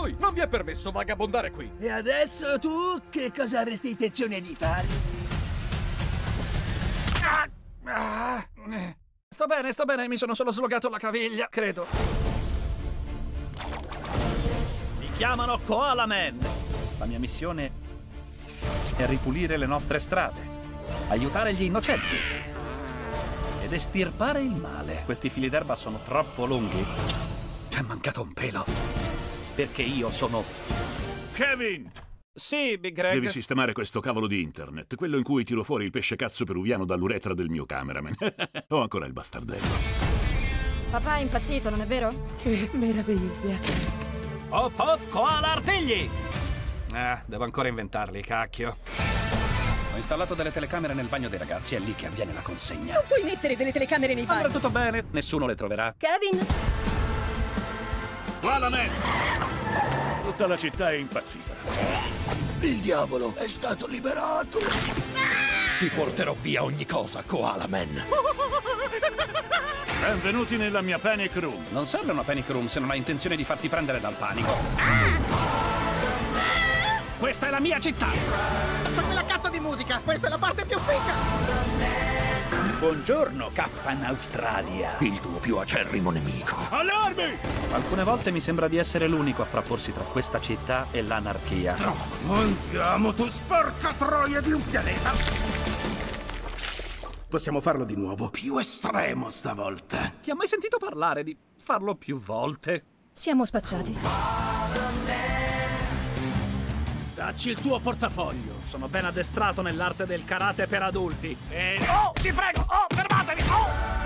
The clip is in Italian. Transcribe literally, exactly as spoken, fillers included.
lui! Non vi è permesso vagabondare qui! E adesso tu che cosa avresti intenzione di fare? Ah! Ah! Sto bene, sto bene, mi sono solo slogato la caviglia, credo. Mi chiamano Koala Man. La mia missione è ripulire le nostre strade, aiutare gli innocenti ed estirpare il male. Questi fili d'erba sono troppo lunghi. Ti è mancato un pelo. Perché io sono... Kevin! Sì, Big Greg. Devi sistemare questo cavolo di internet, quello in cui tiro fuori il pesce cazzo peruviano dall'uretra del mio cameraman. Ho ancora il bastardello. Papà è impazzito, non è vero? Che meraviglia! Hop hop, koala artigli! Ah, devo ancora inventarli, cacchio. Ho installato delle telecamere nel bagno dei ragazzi, è lì che avviene la consegna. Non puoi mettere delle telecamere nei bagni. Andrà tutto bene, nessuno le troverà. Kevin! Koala Man! Tutta la città è impazzita. Il diavolo è stato liberato! Ti porterò via ogni cosa, Koala Man! Benvenuti nella mia panic room. Non serve una panic room se non hai intenzione di farti prendere dal panico. Questa è la mia città! Alza quella cazzo di musica! Questa è la parte più figa! Buongiorno, Captain Australia, il tuo più acerrimo nemico. Allarmi! Alcune volte mi sembra di essere l'unico a frapporsi tra questa città e l'anarchia. No, andiamo, tu sporca troia di un pianeta! Possiamo farlo di nuovo, più estremo stavolta. Chi ha mai sentito parlare di farlo più volte? Siamo spacciati. Dacci il tuo portafoglio. Sono ben addestrato nell'arte del karate per adulti. E... Oh, ti prego! Oh, fermatevi! Oh!